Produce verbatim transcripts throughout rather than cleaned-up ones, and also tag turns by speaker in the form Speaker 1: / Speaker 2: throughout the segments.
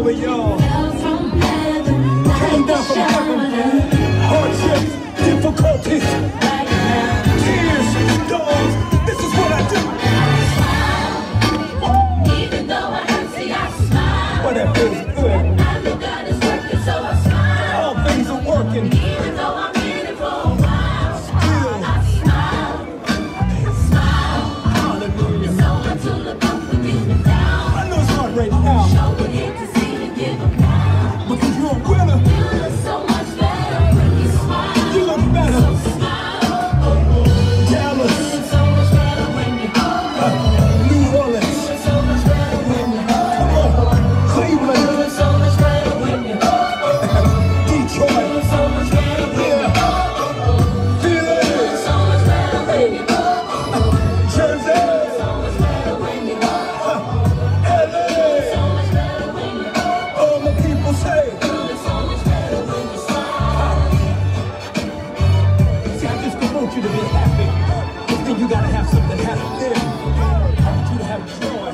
Speaker 1: over, y'all. Came down from heaven. Hardships, difficulties, tears, storms. This is what I do. Even though I hurt, see, I smile. But that feels good. I know God is working, so I smile. All things are working. Even though I'm in it for a while. Still, I smile. Smile. Hallelujah. So much to look up when you've been down. I know it's hard right now. Show it here to see and give them down. Because you're a winner. You look so much better when you smile. You look better. So smile. Dallas. You look so much better when you go. Uh, New Orleans. You look so much better when you go. Come on. Cleveland. You look so much better when you go. Detroit. You look so much better when you go. Philly. You look so much better when you go. Jersey. You look so much better when you go. L A. You look so much better when you go. All my people say. You look so much better when you smile. See, I just don't want you to be happy. But then you gotta have something happen there. I want you to have joy.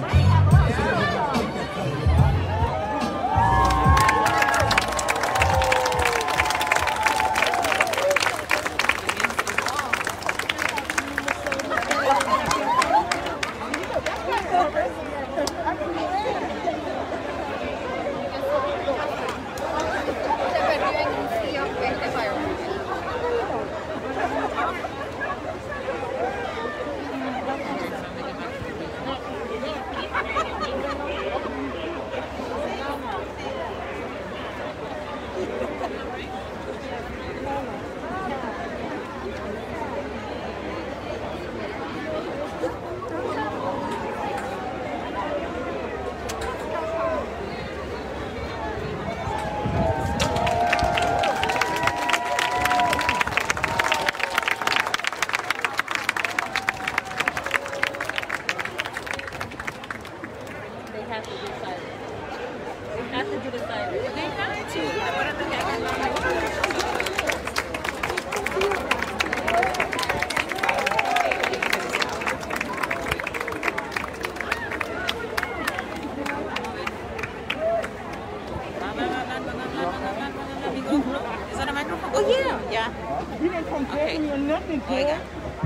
Speaker 2: Is that a microphone? Oh yeah, yeah.
Speaker 3: You didn't compare
Speaker 2: Okay.
Speaker 3: me or nothing,
Speaker 2: Oh, yeah.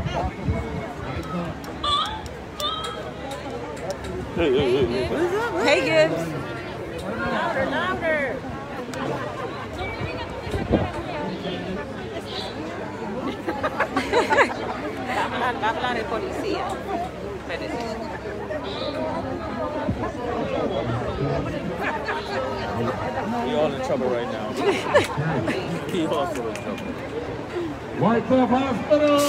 Speaker 4: Hey, hey, hey, hey.
Speaker 2: Hey, Gibbs. Louder, louder. Va a hablar, va a hablar el policía. Espérese.
Speaker 4: We all in trouble right now. He also in trouble.
Speaker 5: White Cliff Hospital!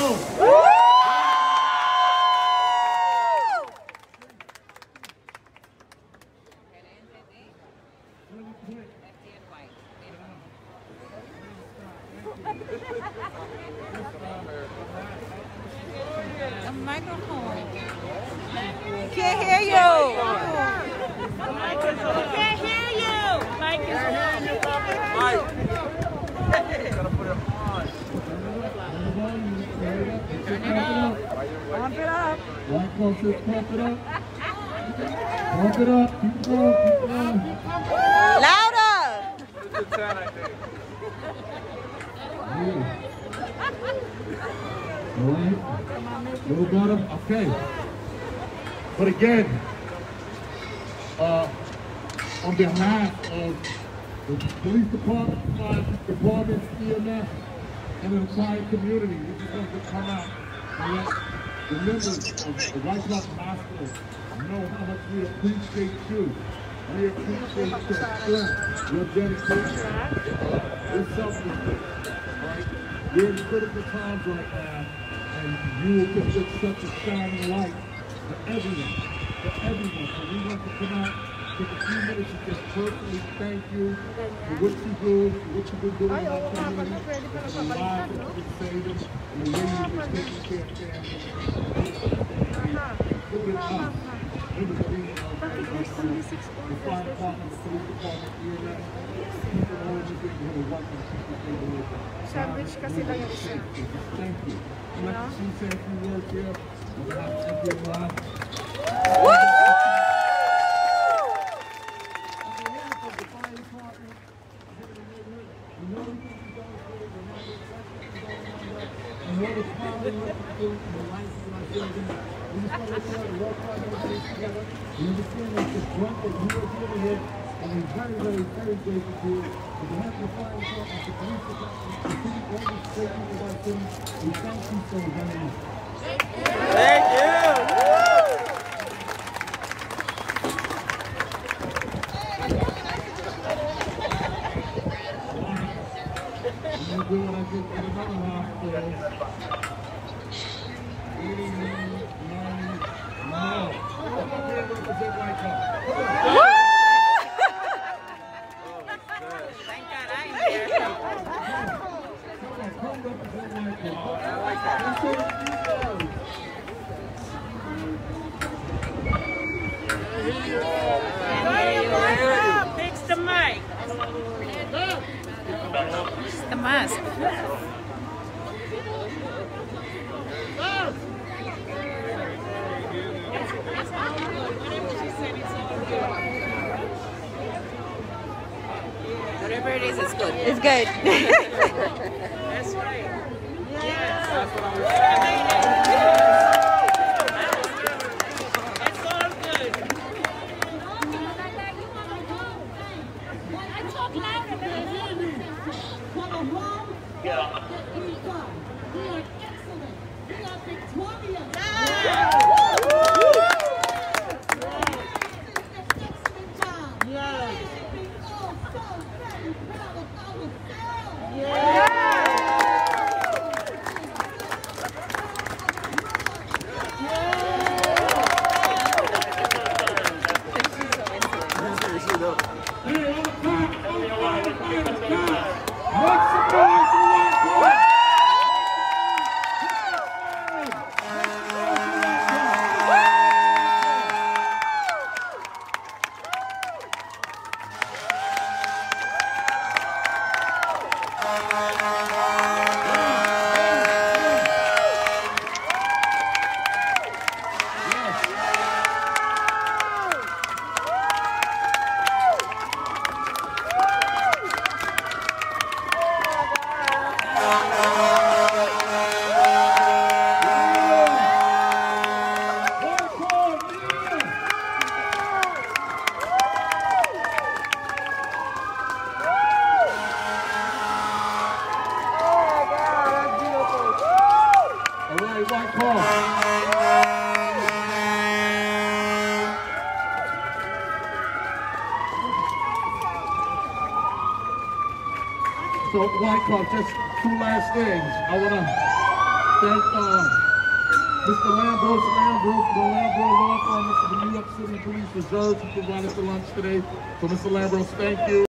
Speaker 2: The microphone. Can't hear you. Can't hear you. Mike is
Speaker 4: Mike!
Speaker 3: Pump it up.
Speaker 5: White Cliff says pump it up. Pump it up. Keep going. Keep going.
Speaker 2: louder.
Speaker 4: It's a ten, I think.
Speaker 5: All right. Little bottom. Okay. But again, uh, on behalf of the police department, fire department, E M S, and the entire community, we just want to come out and let the members of the White Rock Hospital know how much we appreciate you. We appreciate your strength, your dedication, your selflessness. Right? We're in critical times right now, and you will just look such a shining light for everyone, for everyone. So we want to come out, take a few minutes and just personally thank you for what you do, for what you've been doing in our community, for the lives that you've been saving, and the way you've been taking care of families. Look at us. Look at me. The fire department, the police department, E M S, people all over the world who are working to keep the neighborhood.
Speaker 3: Sandwich kasi lang yung isa.
Speaker 5: Thank you. I'd like to see you say a few words here. We're going to have to give live. understand that this drug that you are dealing with, and we're very, very, very grateful to you. On behalf of the fire department, the police department, the city administration of our city, we thank you so very much.
Speaker 4: Thank you.
Speaker 5: I'm going to do what I did for another hospital. eighty-nine, no. Come up here and represent White Cup.
Speaker 2: Thank God I ain't there.
Speaker 5: Come represent White Cup.
Speaker 4: I like that.
Speaker 5: That's it.
Speaker 2: Fix the mic. The mask. Whatever it is, it's good.
Speaker 6: It's good.
Speaker 2: That's right. Yes.
Speaker 4: That's what I was saying.
Speaker 2: It's all good.
Speaker 7: I talk louder than I hear you. For the wrong that is done. We are excellent. We are victorious. Excellent job.
Speaker 2: Yes.
Speaker 7: We are so very proud of ourselves.
Speaker 2: Yes.
Speaker 5: So, Wyckoff, just two last things. I want to thank uh, Mister Lambrose Lambrose, the Lambrose Law Firm, Mister the New York City Police Reserve, who provided the lunch today. So, Mister Lambrose, thank you.